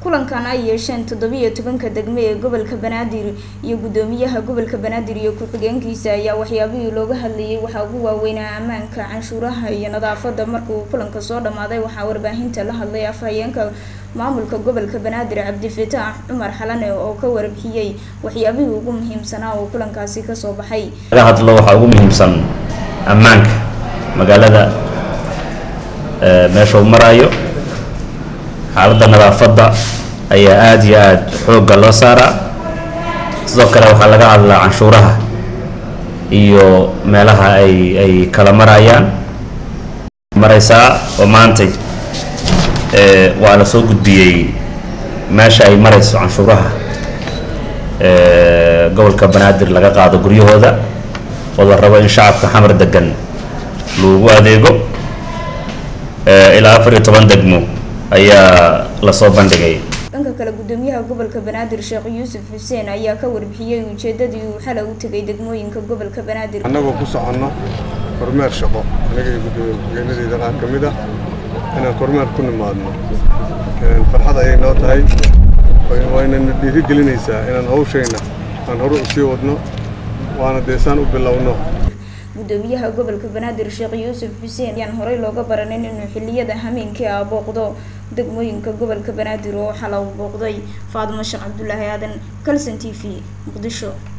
kulankan ay yeesheen 17 degmo ee gobolka Banaadir iyo gudoomiyaha gobolka Banaadir iyo ku-xigeenkiisa ayaa waxyaabihii looga hadlayay waxa ugu waaweynaa ammaanka canshuuraha iyo nadaafadda. markuu kulanka soo dhamaaday waxaa warbaahinta la hadlay afhayeenka maamulka gobolka Banaadir Cabdifataax Cumar Xalane oo ka warbixiyay waxyaabihii ugu muhiimsanaa oo kulankaasi ka soo baxay. laga hadlo waxa ugu muhiimsan ammaanka magaalada meesha uu marayo xaaladda nadaafadda ayaa aad iyo aad xoogga loo saaraa. sidoo kale waxaa laga hadlaa canshuuraha iyo meelaha ay kala maraysaa oo maantay waa la soo gudbiyay meesha ay marayso canshuuraha gobolka Banaadir laga qaado guryahooda oo la rabo in shacabka xamar degan loogu adeego ilaa 14 degmo ayaa la soo bandhigay. dhanka kale gudoomiyaha gobolka Banaadir Sheekh Yuusuf Xuseen ayaa ka warbixiyay ujeedadii uu xalay u tagay degmooyinka gobolka Banaadir. annagoo ku socono kormeer shaqo anaga gudoomiyaha qaar kamid ah inaan kormeer ku nimaadno farxad ay noo tahay wayna dhiirigelinaysaa inaan hawshayna aan hore u sii wadno waana deesaan u bilowno. gudoomiyaha gobolka Banaadir Sheekh Yuusuf Xuseen ayaan horey looga baranin inuu xilliyada hameenkii booqdo degmooyinka gobolka Banaadir oo xalay booqday Faadimo Sheekh Cabdullaahi Aadan Kalsan TV Muqdisho.